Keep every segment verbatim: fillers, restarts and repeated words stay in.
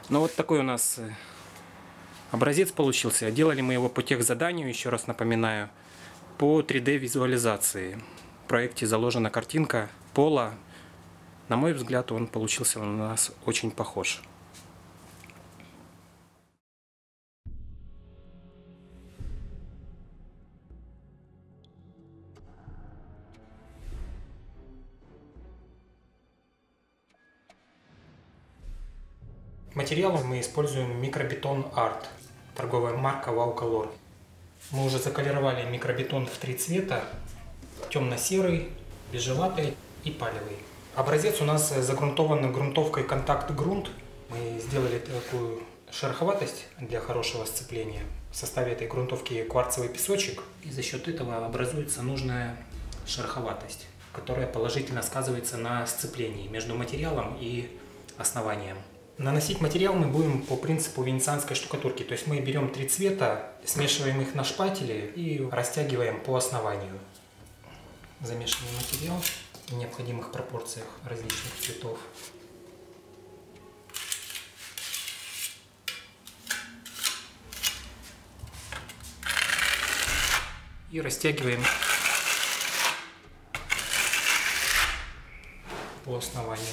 Ну вот такой у нас образец получился. Делали мы его по техзаданию, еще раз напоминаю, по три дэ визуализации. В проекте заложена картинка пола. На мой взгляд, он получился у нас очень похож. Материалом мы используем микробетон арт, торговая марка Wow Color. Мы уже заколеровали микробетон в три цвета: темно-серый, бежеватый и палевый. Образец у нас загрунтован грунтовкой контакт грунт. Мы сделали такую шероховатость для хорошего сцепления. В составе этой грунтовки кварцевый песочек, и за счет этого образуется нужная шероховатость, которая положительно сказывается на сцеплении между материалом и основанием. Наносить материал мы будем по принципу венецианской штукатурки, то есть мы берем три цвета, смешиваем их на шпателе и растягиваем по основанию. Замешиваем материал в необходимых пропорциях различных цветов. И растягиваем по основанию.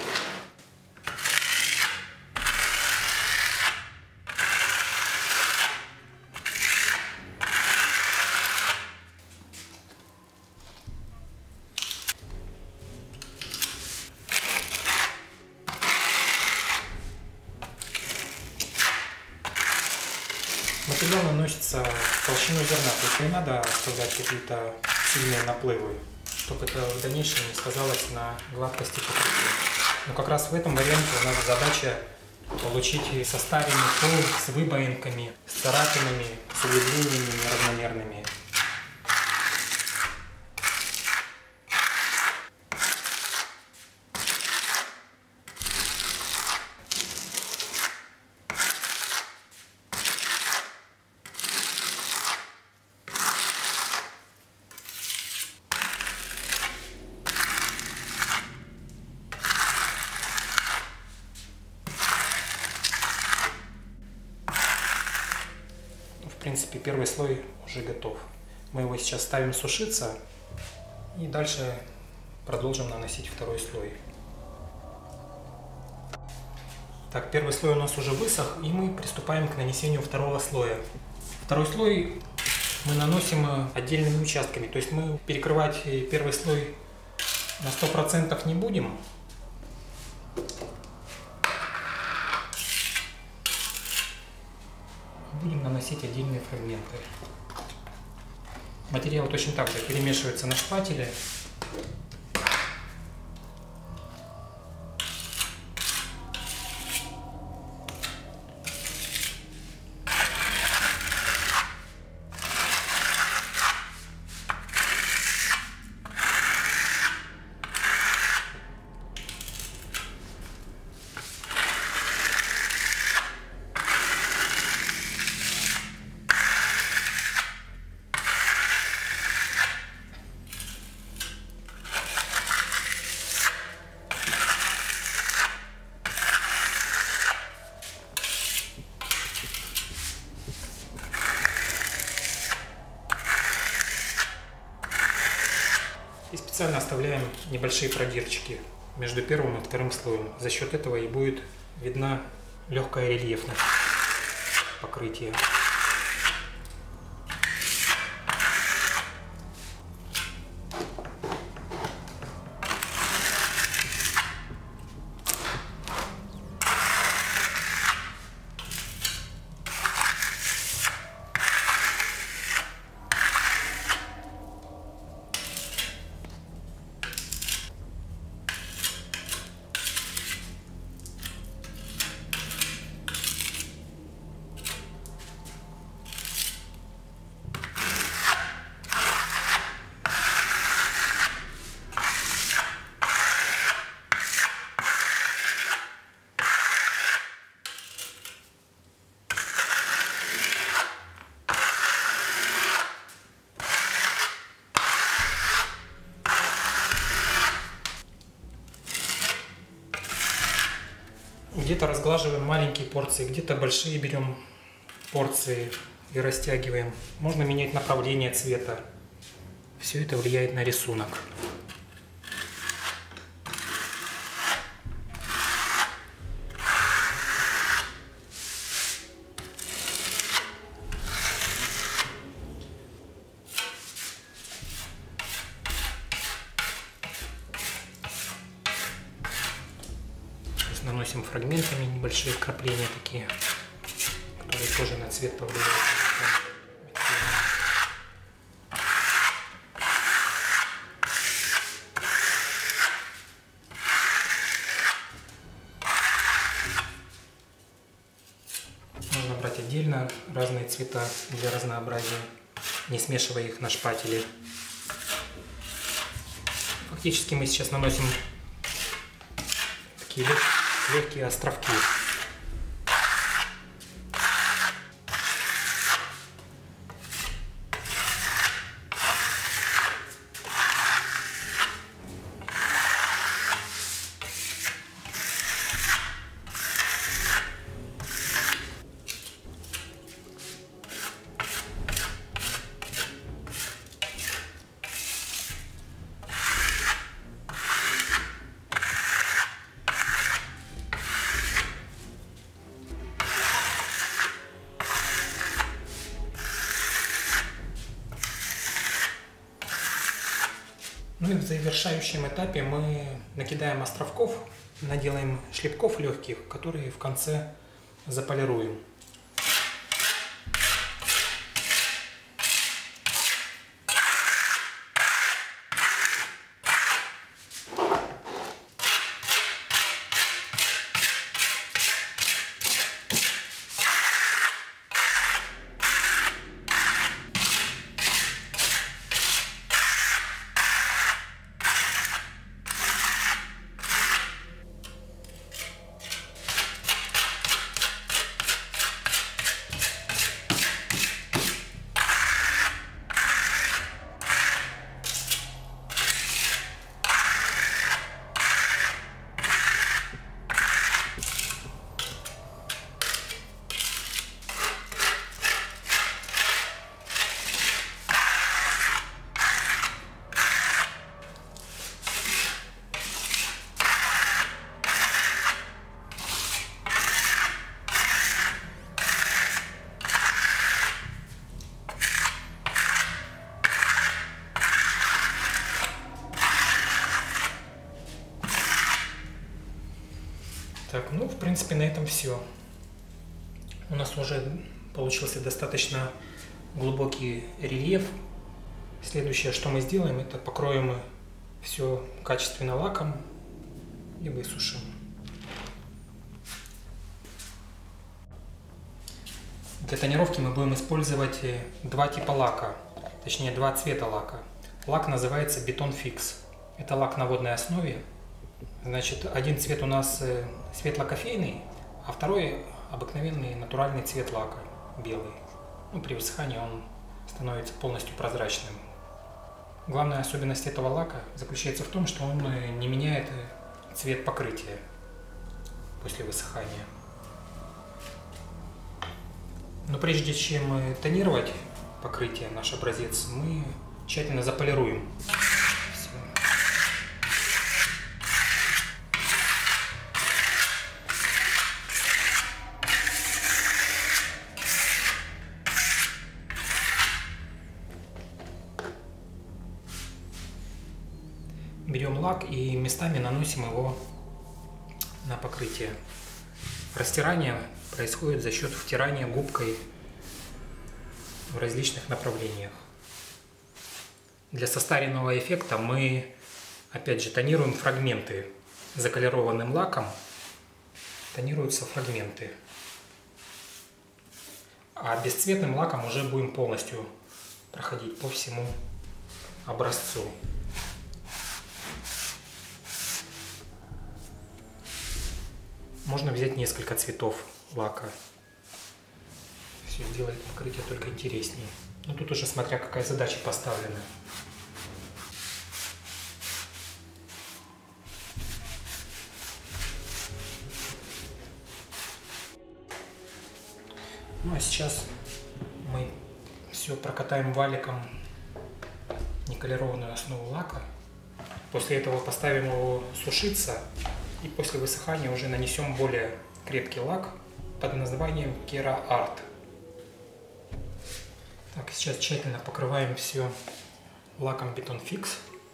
Материал наносится в толщину зерна, то есть не надо оставлять какие-то сильные наплывы, чтобы это в дальнейшем не сказалось на гладкости покрытия. Но как раз в этом варианте у нас задача получить состаренный пол с выбоинками, с царапинами, с углублениями неравномерными. В принципе, первый слой уже готов. Мы его сейчас ставим сушиться и дальше продолжим наносить второй слой. Так, первый слой у нас уже высох, и мы приступаем к нанесению второго слоя. Второй слой мы наносим отдельными участками, то есть мы перекрывать первый слой на сто процентов не будем. Будем наносить отдельные фрагменты. Материал точно так же перемешивается на шпателе. И специально оставляем небольшие продирчики между первым и вторым слоем. За счет этого и будет видна легкая рельефность покрытия. Где-то разглаживаем маленькие порции, где-то большие берем порции и растягиваем. Можно менять направление цвета. Все это влияет на рисунок. Наносим фрагментами небольшие вкрапления такие, которые тоже на цвет повлияют. Можно брать отдельно разные цвета для разнообразия, не смешивая их на шпателе. Фактически мы сейчас наносим такие легкие островки. Ну и в завершающем этапе мы накидаем островков, наделаем шлепков легких, которые в конце заполируем. Так, ну, в принципе, на этом все. У нас уже получился достаточно глубокий рельеф. Следующее, что мы сделаем, это покроем все качественно лаком и высушим. Для тонировки мы будем использовать два типа лака, точнее два цвета лака. Лак называется Beton Fix. Это лак на водной основе. Значит, один цвет у нас светло-кофейный, а второй обыкновенный натуральный цвет лака, белый. Ну, при высыхании он становится полностью прозрачным. Главная особенность этого лака заключается в том, что он не меняет цвет покрытия после высыхания. Но прежде чем тонировать покрытие, наш образец, мы тщательно заполируем. Берем лак и местами наносим его на покрытие. Растирание происходит за счет втирания губкой в различных направлениях. Для состаренного эффекта мы опять же тонируем фрагменты. Заколированным лаком тонируются фрагменты. А бесцветным лаком уже будем полностью проходить по всему образцу. Можно взять несколько цветов лака. Все сделает покрытие только интереснее. Но тут уже смотря какая задача поставлена. Ну а сейчас мы все прокатаем валиком никелированную основу лака. После этого поставим его сушиться и после высыхания уже нанесем более крепкий лак под названием Kera Art. Так, сейчас тщательно покрываем все лаком Beton Fix.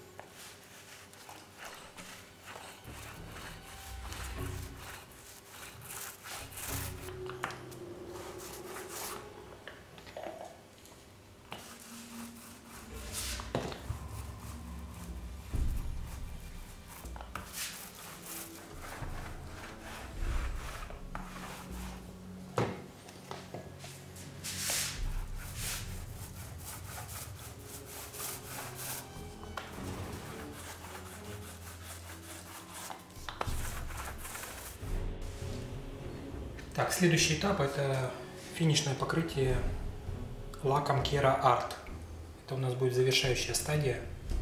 Так, следующий этап — это финишное покрытие лаком Kera Art. Это у нас будет завершающая стадия.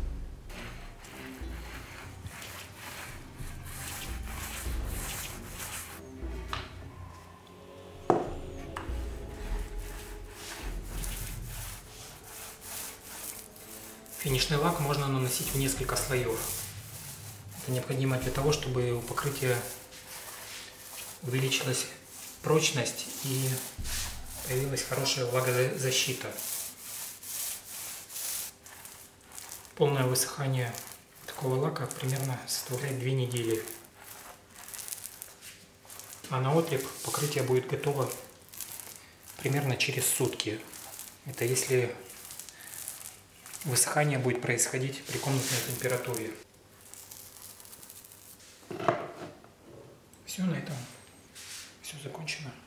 Финишный лак можно наносить в несколько слоев. Это необходимо для того, чтобы у покрытия увеличилась прочность и появилась хорошая влагозащита. Полное высыхание такого лака примерно составляет две недели. А на отлип покрытие будет готово примерно через сутки. Это если высыхание будет происходить при комнатной температуре. Все, на этом все закончено.